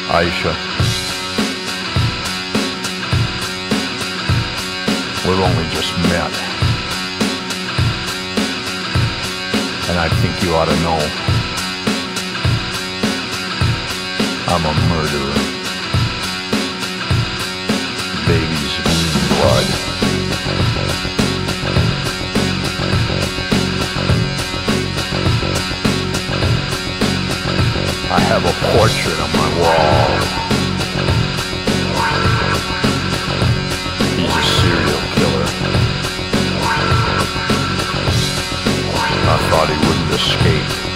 Aisha, we've only just met, and I think you ought to know I'm a murderer. Baby's blood. I have a portrait on my wall. He's a serial killer. I thought he wouldn't escape.